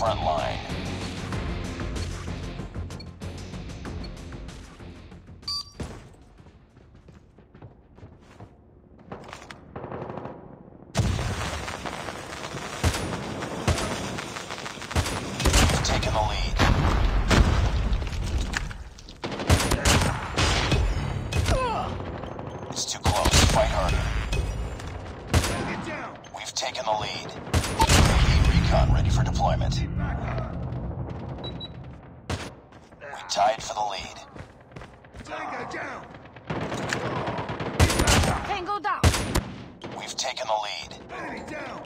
Frontline. We've taken the lead. It's too close. Fight harder. We've taken the lead. UAV recon ready for deployment. We tied for the lead. Tango down. Tango down. We've taken the lead. Enemy down.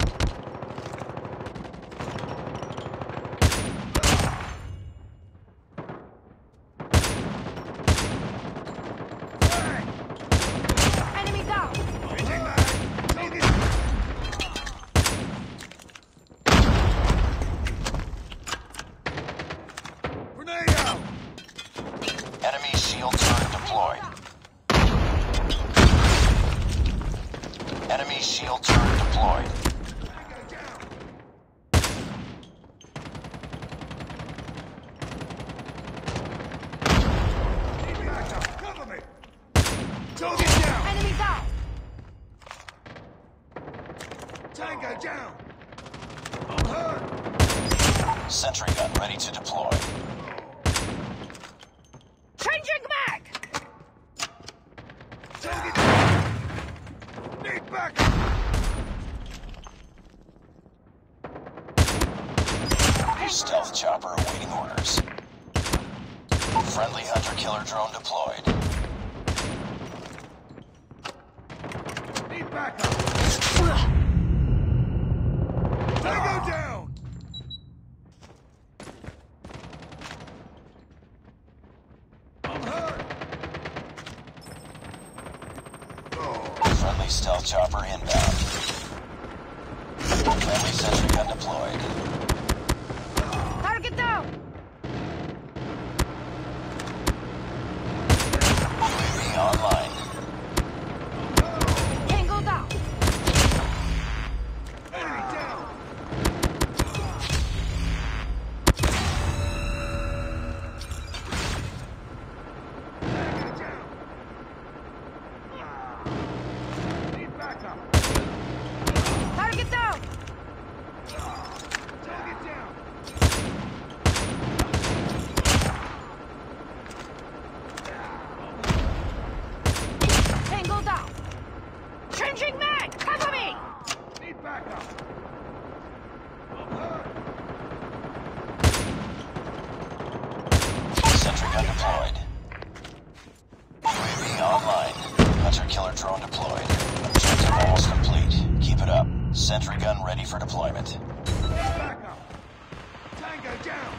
Enemy down. Changing back. Target. Grenade out. Enemy shield turret deployed. Enemy shield turret deployed. Tango down. Need backup. Cover me. Target down. Enemy down. Tango down. I'm hurt. Sentry gun ready to deploy. Changing mag. Target down. Need backup. Stealth chopper awaiting orders. Friendly hunter-killer drone deployed. Need backup. Tango down. I'm hurt. Friendly stealth chopper inbound. Friendly sentry gun deployed. Target down. UAV online. Tango down. Enemy down. Tango down. Need backup. Target down. Target down. Tango down. Changing mag. Cover me. Need backup. I'm hurt. Sentry gun deployed. UAV online. Hunter-killer drone deployed. Objective almost complete. Keep it up. Sentry gun ready for deployment. Need backup. Tango down.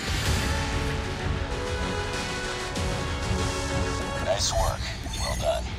Nice work. Well done.